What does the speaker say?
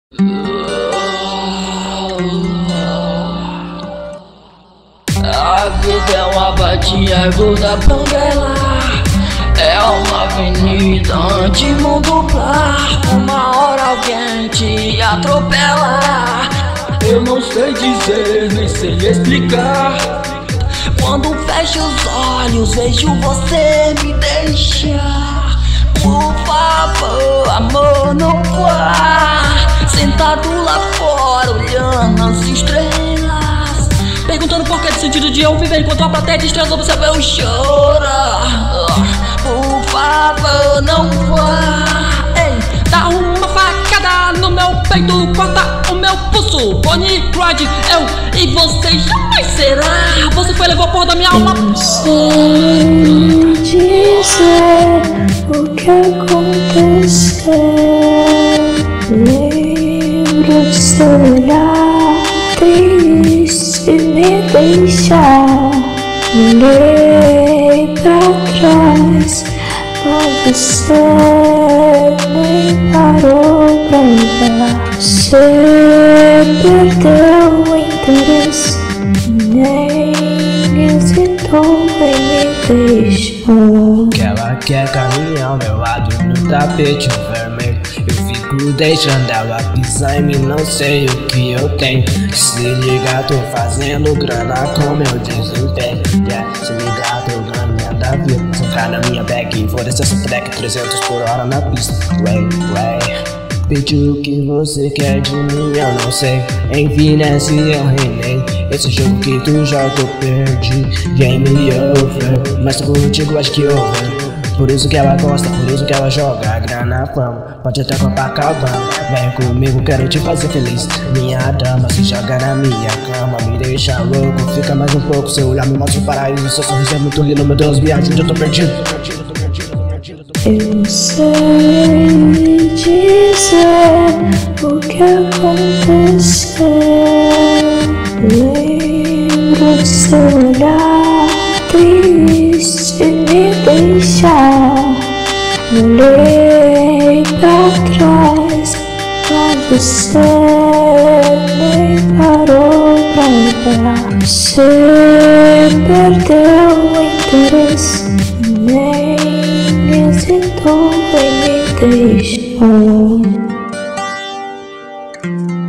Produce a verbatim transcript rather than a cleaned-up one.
A vida é uma batia da Banguela, é uma avenida anti-mundo plar. Uma hora alguém te atropela. Eu não sei dizer, nem sei explicar. Quando fecho os olhos, vejo você me deixar. Por favor, amor, não vá. Sentado lá fora, olhando as estrelas, perguntando por que de sentido de eu viver enquanto a plateia de estrelas observa eu chorar. Por favor, não vá. Ei, dá uma facada no meu peito, corta o meu pulso. Bonnie Clyde, eu e você jamais será. Você foi levar a porra da minha alma. Eu sei dizer o que aconteceu. Lembro de seu olhar triste me deixar. Olhei pra trás, mas você nem parou pra olhar. Você perdeu o interesse, nem hesitou em me deixar. Que ela quer caminhar ao meu lado no tapete vermelho. Eu fico deixando ela pisar em mim, não sei o que eu tenho. Se ligar, tô fazendo grana com meu desempenho. Yeah, se ligar, tô ganhando minha da vida. Sentar na minha bag, foda-se essa track, trezentos por hora na pista. Way, way. Pedi o que você quer de mim, eu não sei. Em finesse eu reinei. Esse jogo que tu joga eu perdi. Game over, mas tô contigo acho que over. Por isso que ela gosta, por isso que ela joga a grana, fama. Pode até Copacabana, vem comigo, quero te fazer feliz. Minha dama, se joga na minha cama, me deixa louco, fica mais um pouco. Seu olhar me mostra o paraíso, seu sorriso é muito lindo. Meu Deus, me ajuda, eu tô perdido. Eu sei dizer o que aconteceu. Lembro de seu olhar triste me deixar. Olhei pra trás, mas você nem parou pra olhar. Você perdeu o interesse, nem hesitou em me deixar.